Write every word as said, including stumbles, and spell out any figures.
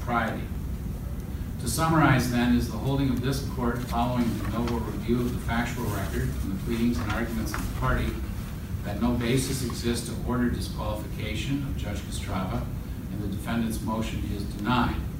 propriety. To summarize then is the holding of this court following the de novo review of the factual record from the pleadings and arguments of the party that no basis exists to order disqualification of Judge Kostrzewa, and the defendant's motion is denied.